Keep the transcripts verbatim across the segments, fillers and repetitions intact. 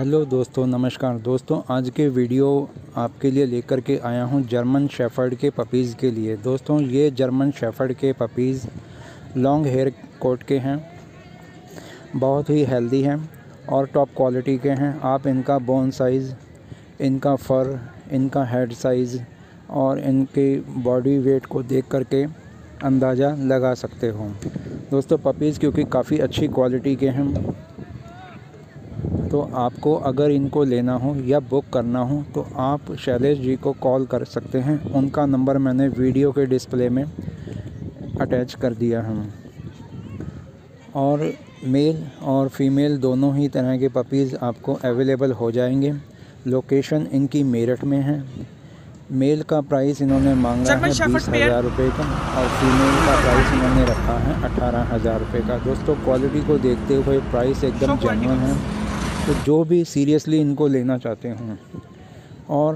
Hello दोस्तों, नमस्कार दोस्तों। आज के वीडियो आपके लिए लेकर के आया हूं जर्मन शेफर्ड के पपीज़ के लिए। दोस्तों, ये जर्मन शेफर्ड के पपीज़ लॉन्ग हेयर कोट के हैं, बहुत ही हेल्दी हैं और टॉप क्वालिटी के हैं। आप इनका बोन साइज़, इनका फ़र, इनका हेड साइज़ और इनके बॉडी वेट को देख करके अंदाज़ा लगा सकते हो। दोस्तों, पपीज़ क्योंकि काफ़ी अच्छी क्वालिटी के हैं, तो आपको अगर इनको लेना हो या बुक करना हो तो आप शैलेश जी को कॉल कर सकते हैं। उनका नंबर मैंने वीडियो के डिस्प्ले में अटैच कर दिया है। और मेल और फीमेल दोनों ही तरह के पपीज़ आपको अवेलेबल हो जाएंगे। लोकेशन इनकी मेरठ में है। मेल का प्राइस इन्होंने मांगा है बीस हज़ार रुपये का और फीमेल का प्राइस इन्होंने रखा है अठारह हज़ार रुपये का। दोस्तों, क्वालिटी को देखते हुए प्राइस एकदम जेन्युइन है। तो जो भी सीरियसली इनको लेना चाहते हों और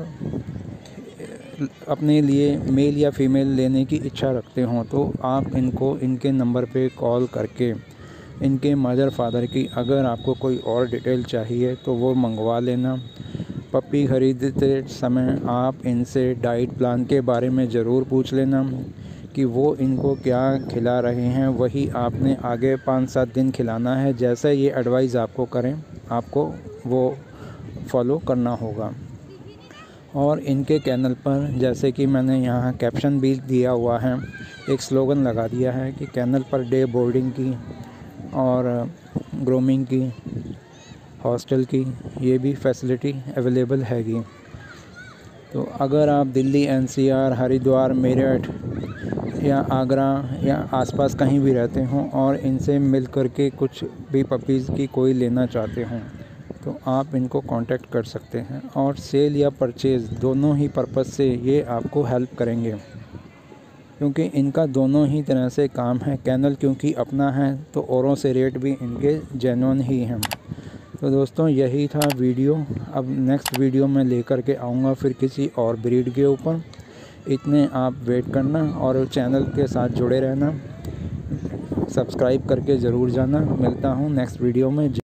अपने लिए मेल या फीमेल लेने की इच्छा रखते हों तो आप इनको इनके नंबर पे कॉल करके इनके मदर फादर की अगर आपको कोई और डिटेल चाहिए तो वो मंगवा लेना। पपी ख़रीदते समय आप इनसे डाइट प्लान के बारे में ज़रूर पूछ लेना कि वो इनको क्या खिला रहे हैं। वही आपने आगे पाँच सात दिन खिलाना है। जैसा ये एडवाइस आपको करें, आपको वो फॉलो करना होगा। और इनके कैनल पर, जैसे कि मैंने यहाँ कैप्शन भी दिया हुआ है, एक स्लोगन लगा दिया है कि कैनल पर डे बोर्डिंग की और ग्रूमिंग की, हॉस्टल की ये भी फैसिलिटी अवेलेबल हैगी। तो अगर आप दिल्ली, एनसीआर, हरिद्वार, मेरठ या आगरा या आसपास कहीं भी रहते हों और इनसे मिल करके कुछ भी पपीज़ की कोई लेना चाहते हों तो आप इनको कांटेक्ट कर सकते हैं। और सेल या परचेज़ दोनों ही पर्पज़ से ये आपको हेल्प करेंगे, क्योंकि इनका दोनों ही तरह से काम है। कैनल क्योंकि अपना है तो औरों से रेट भी इनके जेन्युइन ही हैं। तो दोस्तों, यही था वीडियो। अब नेक्स्ट वीडियो में लेकर के आऊँगा फिर किसी और ब्रीड के ऊपर। इतने आप वेट करना और चैनल के साथ जुड़े रहना, सब्सक्राइब करके ज़रूर जाना। मिलता हूँ नेक्स्ट वीडियो में।